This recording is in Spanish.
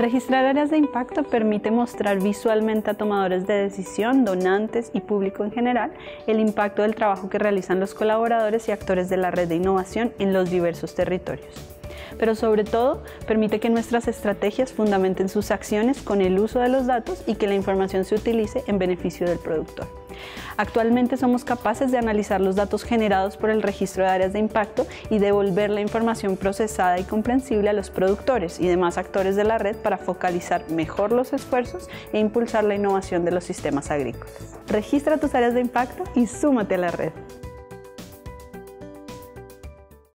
Registrar áreas de impacto permite mostrar visualmente a tomadores de decisión, donantes y público en general el impacto del trabajo que realizan los colaboradores y actores de la red de innovación en los diversos territorios. Pero sobre todo, permite que nuestras estrategias fundamenten sus acciones con el uso de los datos y que la información se utilice en beneficio del productor. Actualmente somos capaces de analizar los datos generados por el registro de áreas de impacto y devolver la información procesada y comprensible a los productores y demás actores de la red para focalizar mejor los esfuerzos e impulsar la innovación de los sistemas agrícolas. Registra tus áreas de impacto y súmate a la red.